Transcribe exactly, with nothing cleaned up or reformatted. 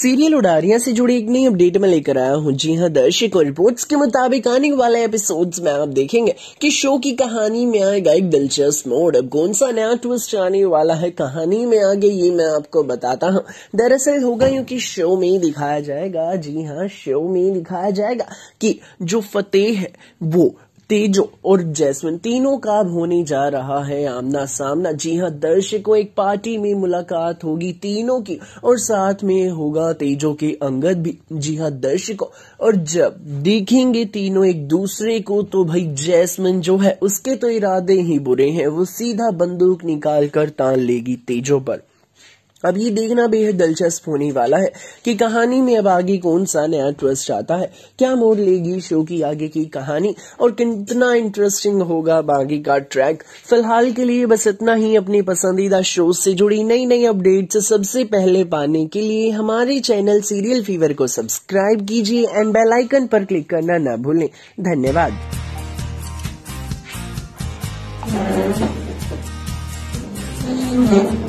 Serial Udaariyaan से जुड़ी एक नई अपडेट में लेकर आया हूं। जी हां दर्शकों, रिपोर्ट्स के मुताबिक आने वाले एपिसोड्स में आप देखेंगे कि शो की कहानी में आएगा एक दिलचस्प मोड़। अब कौन सा नया ट्विस्ट आने वाला है कहानी में आगे, ये मैं आपको बताता हूं। दरअसल होगा यूं कि शो में दिखाया जाएगा, जी हाँ शो में दिखाया जाएगा कि जो फतेह है वो तेजो और जैस्मिन तीनों का होने जा रहा है आमना सामना। जी हाँ दर्शकों, एक पार्टी में मुलाकात होगी तीनों की और साथ में होगा तेजो के अंगद भी। जी हाँ दर्शकों, और जब देखेंगे तीनों एक दूसरे को तो भाई जैस्मिन जो है उसके तो इरादे ही बुरे हैं, वो सीधा बंदूक निकाल कर तान लेगी तेजो पर। अब ये देखना बेहद दिलचस्प होने वाला है कि कहानी में अब आगे कौन सा नया ट्विस्ट आता है, क्या मोड़ लेगी शो की आगे की कहानी और कितना इंटरेस्टिंग होगा आगे का ट्रैक। फिलहाल के लिए बस इतना ही। अपनी पसंदीदा शो से जुड़ी नई नई अपडेट्स सबसे पहले पाने के लिए हमारे चैनल सीरियल फीवर को सब्सक्राइब कीजिए एंड बेल आइकन पर क्लिक करना ना भूलें। धन्यवाद। Mm-hmm.